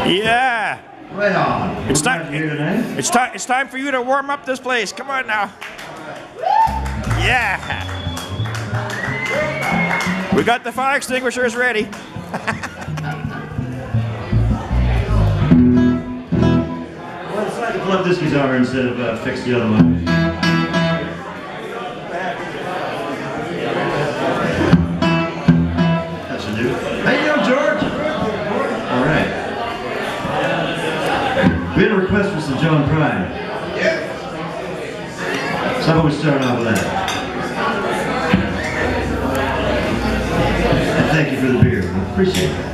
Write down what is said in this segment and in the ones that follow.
Yeah. Right on. It's time. Here tonight. It's time for you to warm up this place. Come on now. Yeah. We got the fire extinguishers ready. Well, it's time to pull up this guitar instead of fix the other one. That should do. How you doing, George? All right. We had a request for some John Prine. Yeah. So how about we start off with that? And thank you for the beer. I appreciate it.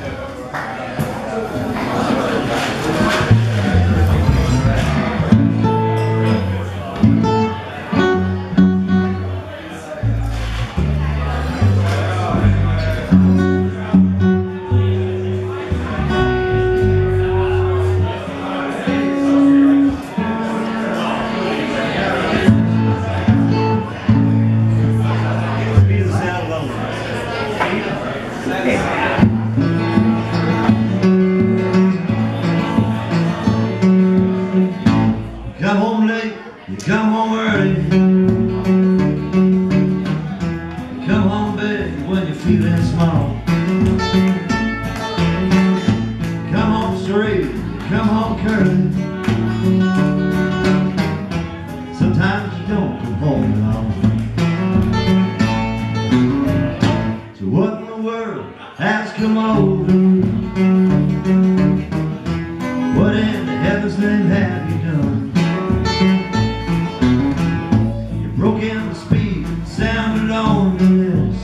Come home late, you come home early. You come home big when you're feeling small. You come home straight, you come home curly. Sometimes you don't come home at all. So what in the world has come over you? What in the heaven's name have you done? You broke in the speed, sound of loneliness.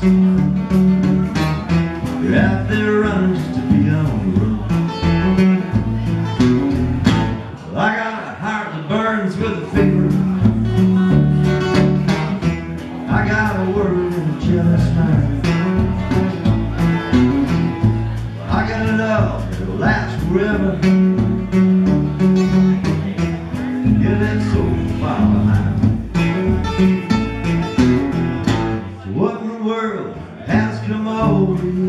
You're out there running just to be on the road. Well, I got a heart that burns with a fever. I got a worry and a jealous mind. I got a love that'll last forever. You live so far behind. So what in the world has come over you?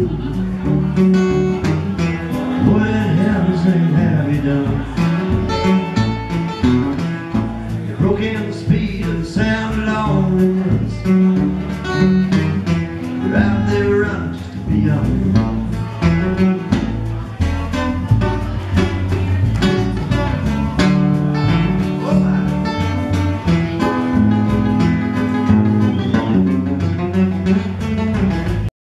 What in heaven's name have you done? You broke in the speed and the sound of loneliness. You're out there running just to be on your own.